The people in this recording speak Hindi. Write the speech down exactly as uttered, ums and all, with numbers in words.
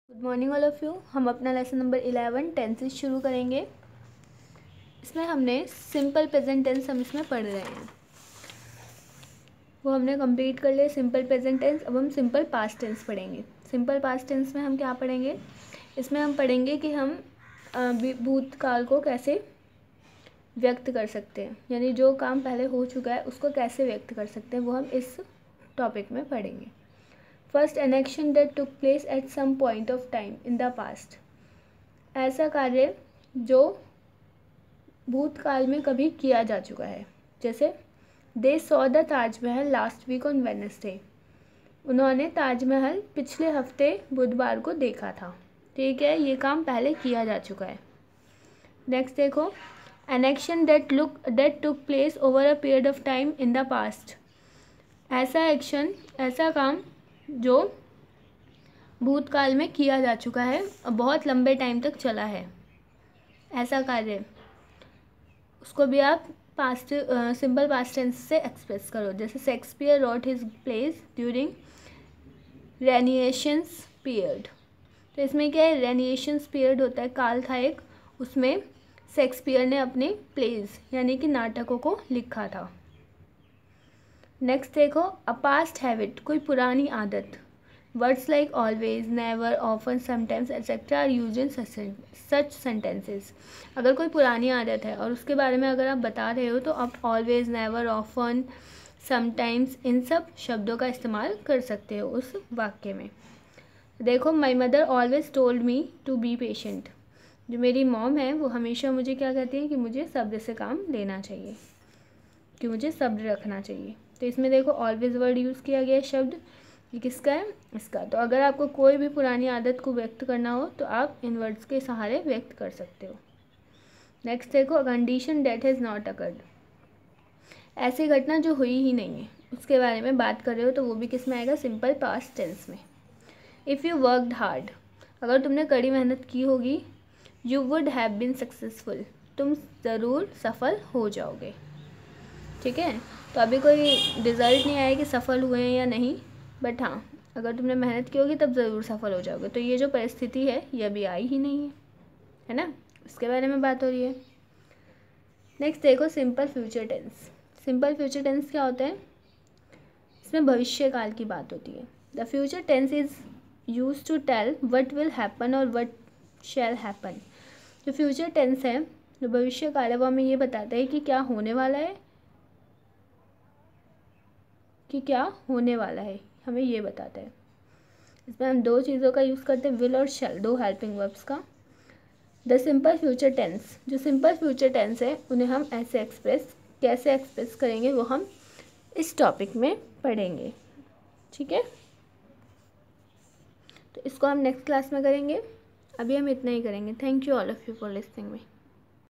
Good morning all of you. हम अपना लेसन नंबर इलेवन टेंसेस शुरू करेंगे। इसमें हमने सिंपल प्रेजेंट टेंस हम इसमें पढ़ रहे हैं, वो हमने कंप्लीट कर लिया सिंपल प्रेजेंट टेंस। अब हम सिंपल पास्ट टेंस पढ़ेंगे। सिंपल पास्ट टेंस में हम क्या पढ़ेंगे, इसमें हम पढ़ेंगे कि हम भूतकाल को कैसे व्यक्त कर सकते हैं, यानी जो काम पहले हो चुका है उसको कैसे व्यक्त कर सकते हैं, वो हम इस टॉपिक में पढ़ेंगे। First, an action that took place at some point of time in the past. ऐसा कार्य जो भूतकाल में कभी किया जा चुका है, जैसे they saw the Taj Mahal last week on Wednesday. उन्होंने ताजमहल पिछले हफ्ते बुधवार को देखा था। ठीक है, ये काम पहले किया जा चुका है। नेक्स्ट देखो, an action that look that took place over a period of time in the past. ऐसा एक्शन, ऐसा काम जो भूतकाल में किया जा चुका है और बहुत लंबे टाइम तक चला है, ऐसा कार्य, उसको भी आप पास्ट सिंपल पास्ट टेंस से एक्सप्रेस करो। जैसे Shakespeare wrote his plays during Renaissance period. तो इसमें क्या है, रेनिएशंस पीरियड होता है, काल था एक, उसमें शेक्सपियर ने अपने प्लेज यानी कि नाटकों को लिखा था। नेक्स्ट देखो, अ पास्ट हैबिट, कोई पुरानी आदत। Words like always, never, often, sometimes etcetera are used in such sentences. अगर कोई पुरानी आदत है और उसके बारे में अगर आप बता रहे हो तो आप ऑलवेज, नेवर, ऑफन, समटाइम्स इन सब शब्दों का इस्तेमाल कर सकते हो उस वाक्य में। देखो, my mother always told me to be patient. जो मेरी मॉम है वो हमेशा मुझे क्या कहती है कि मुझे सब्र से काम लेना चाहिए, कि मुझे सब्र रखना चाहिए। तो इसमें देखो ऑलवेज वर्ड यूज़ किया गया शब्द, ये किसका है, इसका। तो अगर आपको कोई भी पुरानी आदत को व्यक्त करना हो तो आप इन वर्ड्स के सहारे व्यक्त कर सकते हो। नेक्स्ट देखो, a condition that has not occurred. ऐसी घटना जो हुई ही नहीं है उसके बारे में बात कर रहे हो तो वो भी किस में आएगा, सिंपल पास्ट टेंस में। इफ़ यू वर्कड हार्ड, अगर तुमने कड़ी मेहनत की होगी, you would have been successful, तुम ज़रूर सफल हो जाओगे। ठीक है, तो अभी कोई रिज़ल्ट नहीं आया कि सफल हुए हैं या नहीं, बट हाँ, अगर तुमने मेहनत की होगी तब ज़रूर सफल हो जाओगे। तो ये जो परिस्थिति है ये अभी आई ही नहीं है, है ना, इसके बारे में बात हो रही है। नेक्स्ट देखो, simple future tense. Simple future tense क्या होता है, इसमें भविष्य काल की बात होती है। The future tense is use to tell what will happen और वट शैल हैपन। जो फ्यूचर टेंस है, जो भविष्य काल है, वो हमें ये बताता है कि क्या होने वाला है, कि क्या होने वाला है, हमें ये बताता है। इसमें हम दो चीज़ों का यूज़ करते हैं, विल और शैल, दो हेल्पिंग वर्ब्स का। द सिंपल फ्यूचर टेंस, जो सिंपल फ्यूचर टेंस है उन्हें हम ऐसे एक्सप्रेस कैसे एक्सप्रेस करेंगे वो हम इस टॉपिक में पढ़ेंगे। ठीक है, तो इसको हम नेक्स्ट क्लास में करेंगे, अभी हम इतना ही करेंगे। Thank you all of you for listening me.